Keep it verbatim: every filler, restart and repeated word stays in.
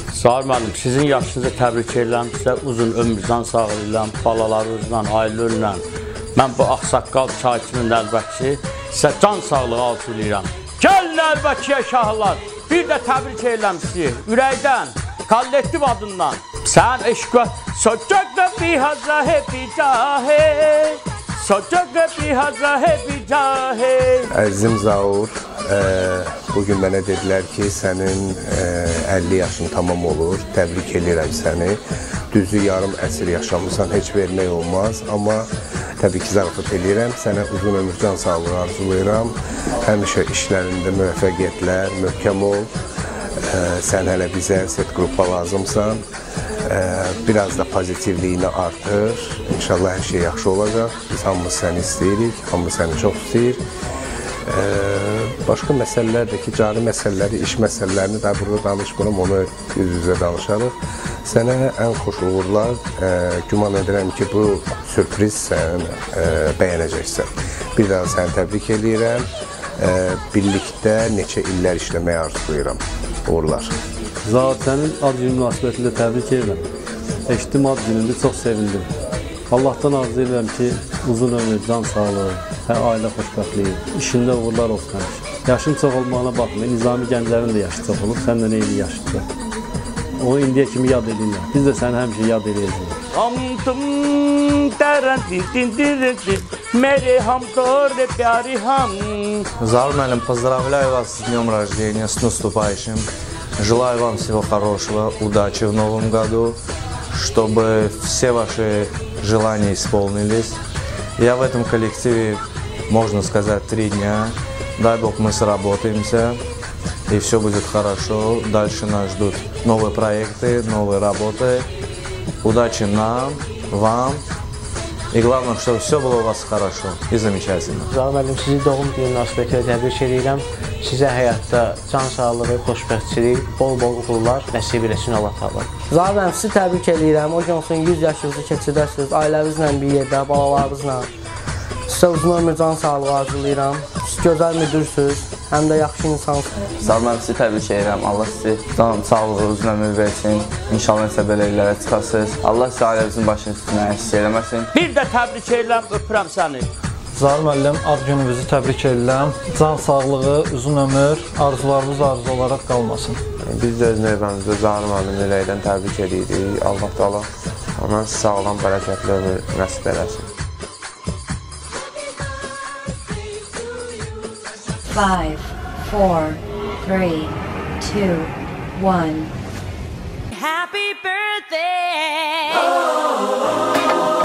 Sağ müəllim, sizin yaşınızı təbrik edirəm, sizə uzun ömrünüzdən sağlayıram, balalarınızla, ailələrlə. Mən bu Ağsaqqal çay kimi Nəlbəki sizə can sağlığı arzulayıram. Gəl Nəlbəkiyə şahlar, bir də təbrik edirəm sizi, ürəkdən, kollektiv adından. Sən eşqə, socaqda bir hazra hepi cahe, socaqda bir hazra hepi cahe. Əzizim Zaur, e, bugün mənə dedilər ki, sənin e, əlli yaşın tamam olur, təbrik edirəm səni. Düzü yarım əsr yaşamısan, heç vermək olmaz, amma təbii ki, zarafat edirəm. Sənə uzun ömür can sağlığı arzulayıram. Həmişə işlərində müvəffəqiyyətlər, möhkəm ol. E, sən hələ bizə set qrupa lazımsan. E, biraz da pozitivliyini artır. İnşallah hər şey yaxşı olacaq. Biz hamımız səni istəyirik, hamımız səni çox istəyir. E, başqa məsələlər də ki, cari məsələləri, iş məsələlərini də burada danışmıram, onu üz-üzə danışarıq. Sənə ən xoş uğurlar. E, güman edirəm ki, bu sürpriz sən e, bəyənəcəksən. Bir daha səni təbrik edirəm. E, birlikdə neçə illər işləməyi arzulayıram. Uğurlar. Zaur, sənin ad günü münasibətində təbrik edirəm. Eşitdim ad günündə, çox sevindim. Allahdan arzu edirəm ki, uzun ömür, can sağlığı, ailə xoşbəxtliyi, işində uğurlar olsun. Yaşın çox olmağına baxmayın, Nizami Gənclərin də yaşı çox olub, sən də neyli yaşlıdır. Onu indiyə kimi yad edirlər. Biz də səni həmişə yad edəcəyik. Zaur müəllim, поздравляю вас с днем рождения, с наступающим. Желаю вам всего хорошего, удачи в новом году, чтобы все ваши желания исполнились. Я в этом коллективе, можно сказать, три дня. Дай Бог, мы сработаемся, и все будет хорошо. Дальше нас ждут новые проекты, новые работы. Удачи нам, вам. И главное, чтобы все было у вас хорошо и замечательно. Zaur müəllim, sizi doğum günü münasibətilə təbrik edirəm. Sizə həyatda can sağlığı, xoşbəxtçilik, bol-bol uğurlar nəsib eləsin Allah təala. Zaur müəllim, sizi təbrik edirəm. O gün olsun yüz yaşınızı keçirdəsiniz, ailənizlə bir yerdə, balalarınızla. Sizə uzun ömür can sağlığı arzulayıram. Siz gözəl müdürsünüz, həm də yaxşı insansınız. Zaur müəllim, sizi təbrik edirəm. Allah sizi can sağlığı, uzun ömür versin. İnşallah nəsə belə illərə çıxasınız. Allah sizi ailənizin başının üstünə əks eləməsin. Bir də təbrik edirəm, öpürəm səni. Zaur müəllim, ad gününüzü təbrik edirəm. Can sağlığı, uzun ömür, arzularınız arzu olaraq qalmasın. Biz də öz növbəmizdə Zaur müəllim ürəkdən təbrik edirik. Allah təala ona sağlam, bərəkətli ömür nəsib eləsin. Five, four, three, two, one. Happy birthday! Oh.